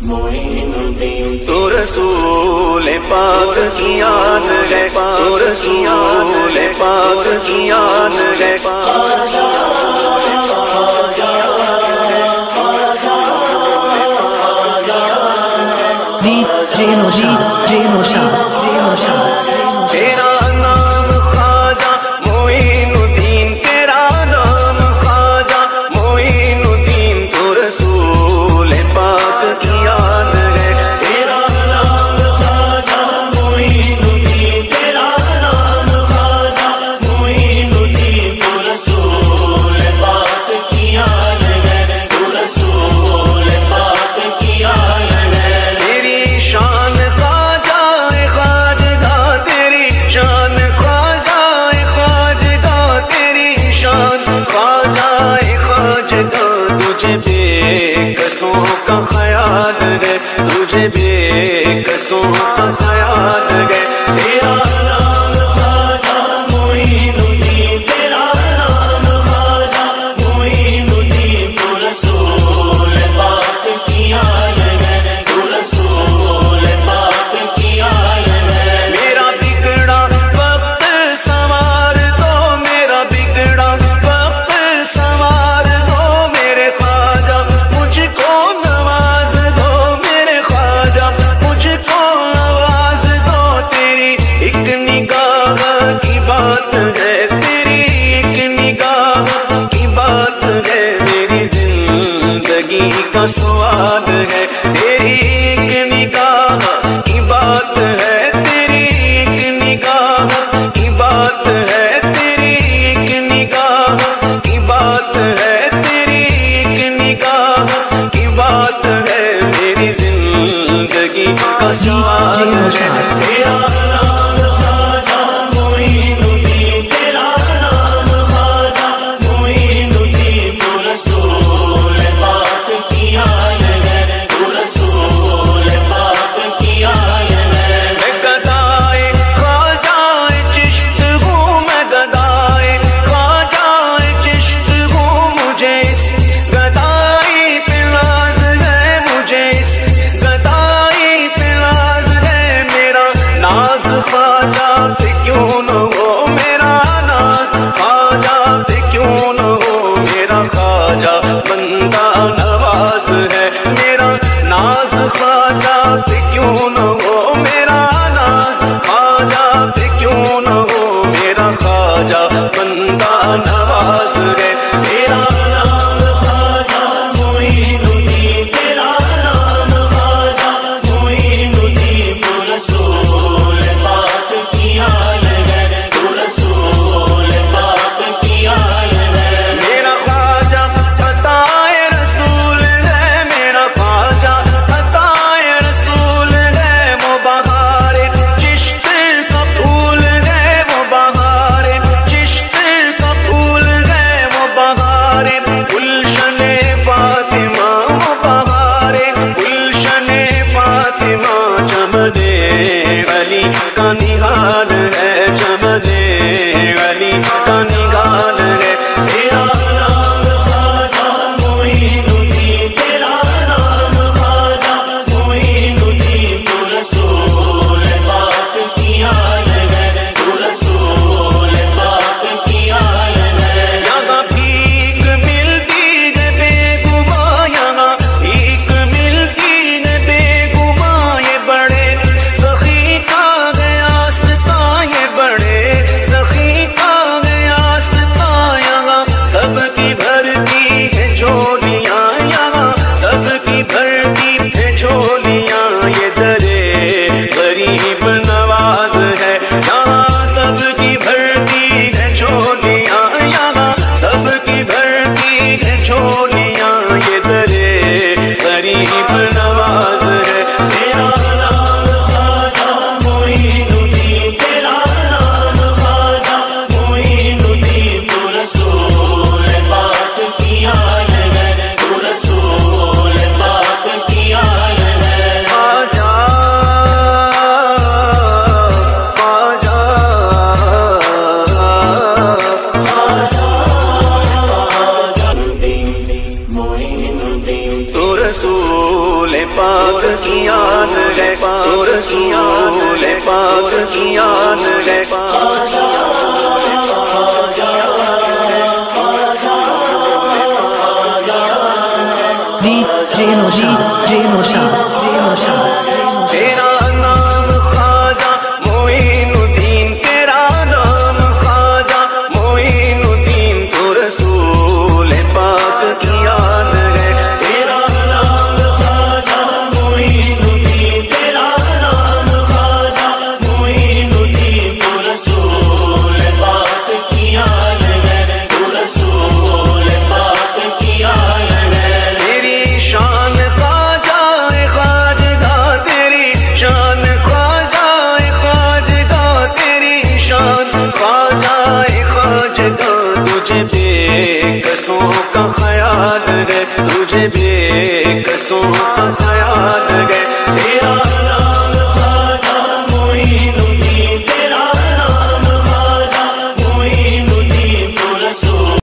تو رسول پاک کی آن ہے، تو رسول پاک کی آن ہے۔ تیرا نام خواجہ معین الدین، تیرا نام خواجہ معین الدین، تو رسول پاک کی آن ہے۔ تیرا نام خواجہ معین الدین، تیرا نام خواجہ معین الدین، تو رسول پاک کی آن ہے، تو رسول پاک کی آن ہے۔ تیری شان خواجہ خواجگاہ، تیری شان خواجہ خواجگاہ، تیری شان خواجہ خواجگاہ، تجھے بے کسوں کا خیال ہے، تجھے بے کسوں کا خیال ہے۔ تیرا نام خواجہ معین الدین، تیرا نام خواجہ معین الدین، تو رسول پاک کی آن ہے، تو رسول پاک کی آن ہے۔ میرا بگڑا وقت سنوار دو، میرا بگڑا وقت سنوار دو، میرے خواجہ مجھ کو نواز دو، میرے خواجہ مجھ کو نواز دو۔ تیری ایک نگاہ کی بات ہے، تیری ایک نگاہ کی بات ہے، میری زندگی کا سوال ہے۔ تیری ایک نگاہ کی بات ہے، تیری ایک نگاہ کی بات ہے، تیری ایک نگاہ کی بات ہے، تیری ایک نگاہ کی بات ہے، میری زندگی کا سوال ہے۔ تیرا نام خواجہ معین الدین، تیرا نام خواجہ معین الدین، تو رسول پاک کی آن ہے، تو رسول پاک کی آن ہے۔ میں گدائے خواجہ چشت ہوں، میں گدائے خواجہ چشت ہوں، مجھے اس گدائی پہ ناز ہے، مجھے اس گدائی پہ ناز ہے۔ میرا رسول پاک کی آن ہے، تو رسول پاک کی آن ہے۔ تیرا نام خواجہ معین الدین، تیرا نام خواجہ معین الدین، تو رسول پاک کی آن ہے۔ تیرا نام خواجہ معین الدین، تیرا نام خواجہ معین الدین، تو رسول پاک کی آن ہے، تو رسول پاک کی آن ہے۔ تیری شان تجھے بے قصوں کا خیال ہے، تجھے بے قصوں کا خیال ہے۔